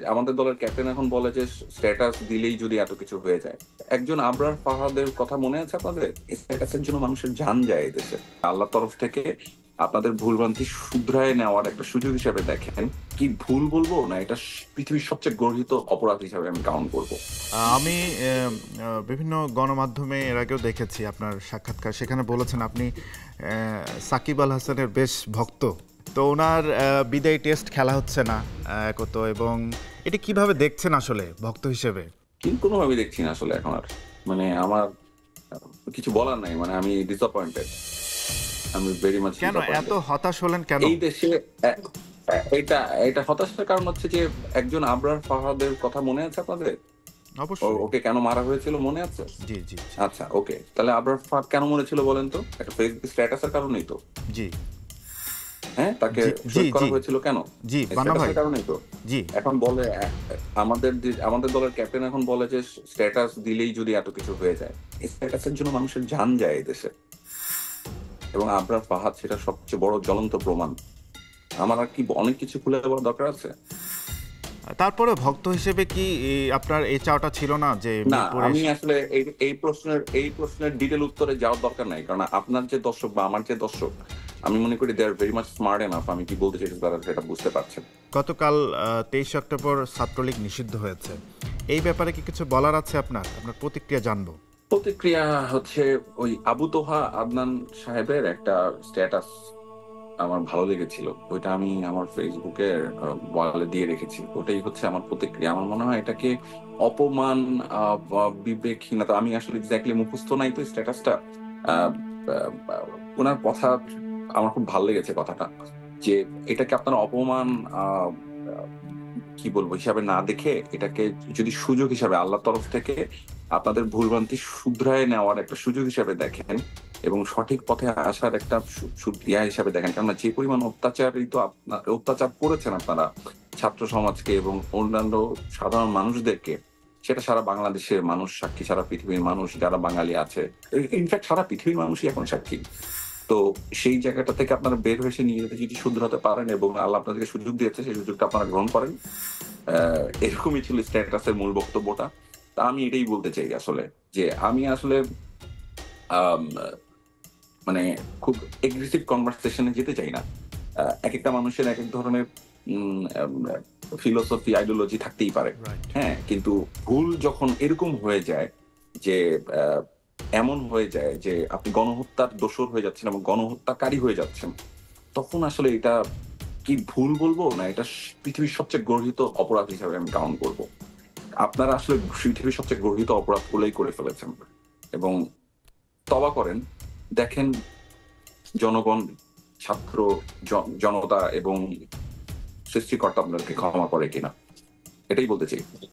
আমাদের দলের ক্যাপ্টেন এখন বলে যে স্ট্যাটাস দিলেই যদি এত কিছু হয়ে যায়। একজন আবরার ফাহাদের কথা মনে আছে আপনাদের? স্ট্যাটাসের জন্য মানুষের জান যায় এদেশে। আল্লাহর তরফ থেকে আপনাদের ভুলভ্রান্তি শুধরায় নেওয়ার একটা সুযোগ হিসেবে দেখেন। কি ভুল বলবো না, এটা পৃথিবীর সবচেয়ে গর্হিত অপরাধ হিসাবে আমি কাউন্ট করবো। আমি বিভিন্ন গণমাধ্যমে এর আগেও দেখেছি আপনার সাক্ষাৎকার, সেখানে বলেছেন আপনি সাকিব আল হাসানের বেশ ভক্ত। তো ওনার বিদায়ী টেস্ট খেলা হচ্ছে না একত, এবং এটি কিভাবে দেখছেন আসলে ভক্ত হিসেবে? কিন্তু কোনোভাবে দেখছি না আসলে এখন আর, মানে আমার কিছু বলার নাই, মানে আমি ডিসঅ্যাপয়েন্টেড, আমি ভেরি মাচ কেন এত হতাশ হলেন কেন? এই দেশে। এটা এটা হতাশার কারণ হচ্ছে যে একজন আবরার ফাহাদের কথা মনে আছে আপনাদের? অবশ্যই। ওকে কেন মারা হয়েছিল মনে আছে? জি জি। আচ্ছা, ওকে, তাহলে আবরার ফাহাদ কেন মরেছিল বলেন তো? একটা ফেসবুক স্ট্যাটাসের কারণেই তো। জি হ্যাঁ, তাকে জি শহীদ করা জি হয়েছিল কেন? জি বান্না ভাই। স্ট্যাটাসের কারণেই তো। জি। এখন বলে আমাদের দলের ক্যাপ্টেন এখন বলে যে স্ট্যাটাস দিলেই যদি এত কিছু হয়ে যায়। স্ট্যাটাসের জন্য মানুষের জান যায় এদেশে, এবং আবরার ফাহাদ সেটা সবচেয়ে বড় জ্বলন্ত প্রমাণ। আমার আর কি অনেক কিছু খুলে বলার দরকার আছে? তারপরে ভক্ত হিসেবে কি আপনার এই চাওয়াটা ছিল না যে না, মিরপুরে আমি আসলে এই প্রশ্নের ডিটেল উত্তরে যাওয়ার দরকার নাই, কারণ আপনার যে দর্শক বা আমার যে দর্শক, আমি মনে করি they are very much smart enough আমি কি বলতে চাইছি তারা সেটা বুঝতে পারছেন। গতকাল 23 অক্টোবর ছাত্রলীগ নিষিদ্ধ হয়েছে, এই ব্যাপারে কি কিছু বলার আছে আপনার? আপনার প্রতিক্রিয়া জানবো। প্রতিক্রিয়া হচ্ছে, ওই আবু তোহা আদনান সাহেবের একটা স্ট্যাটাস আমার ভালো লেগেছিল, ওইটা আমি আমার ফেসবুকের ওয়ালে দিয়ে রেখেছি। ওটাই হচ্ছে আমার প্রতিক্রিয়া। আমার মনে হয় এটাকে অপমান, বা বিবেকহীনতা, আমি আসলে এক্স্যাক্টলি মুখস্থ নাই তো স্ট্যাটাসটা। ওনার কথা আমার খুব ভালো লেগেছে কথাটা, যে এটাকে আপনারা অপমান, আহ, আহ, কি বলবো, হিসাবে না দেখে এটাকে যদি সুযোগ হিসাবে আল্লাহর তরফ থেকে আপনাদের ভুলভ্রান্তি শুধরায় নেওয়ার একটা সুযোগ হিসাবে দেখেন, এবং সঠিক পথে আসার একটা ইয়া হিসাবে দেখেন। কেননা যে পরিমাণ অত্যাচার করেছেন আপনারা ছাত্র সমাজকে এবং অন্যান্য সাধারণ মানুষদেরকে, সেটা সারা বাংলাদেশের মানুষ সাক্ষী, সারা পৃথিবীর মানুষ যারা বাঙালি আছে, ইনফ্যাক্ট সারা পৃথিবীর মানুষই এখন সাক্ষী। তো সেই জায়গাটা থেকে আপনারা বের হয়ে এসে নিজেদের যদি শুধরাতে পারেন এবং আল্লাহ আপনাদেরকে সুযোগ দিয়েছে, সেই সুযোগটা আপনারা গ্রহণ করেন। এরকমই ছিল স্ট্যাটাসের মূল বক্তব্যটা। তা আমি এটাই বলতে চাই আসলে, যে আমি আসলে আম, মানে খুব এগ্রেসিভ কনভারসেশনে যেতে চাই না। এক একটা মানুষের এক এক ধরনের ফিলোসফি, আইডিওলজি থাকতেই পারে। হ্যাঁ, কিন্তু ভুল যখন এরকম হয়ে যায় যে এমন হয়ে যায় যে আপনি গণহত্যার দোষর হয়ে যাচ্ছেন এবং গণহত্যাকারী হয়ে যাচ্ছেন, তখন আসলে এটা কি ভুল বলবো না, এটা পৃথিবীর সবচেয়ে গর্হিত অপরাধ হিসাবে আমি কাউন্ট করবো। আপনারা আসলে পৃথিবীর সবচেয়ে গর্হিত অপরাধ গুলোই করে ফেলেছেন, এবং তবা করেন, দেখেন জনগণ, ছাত্র, জনতা এবং সৃষ্টিকর্তা আপনাদেরকে ক্ষমা করে কিনা, এটাই বলতে চাই।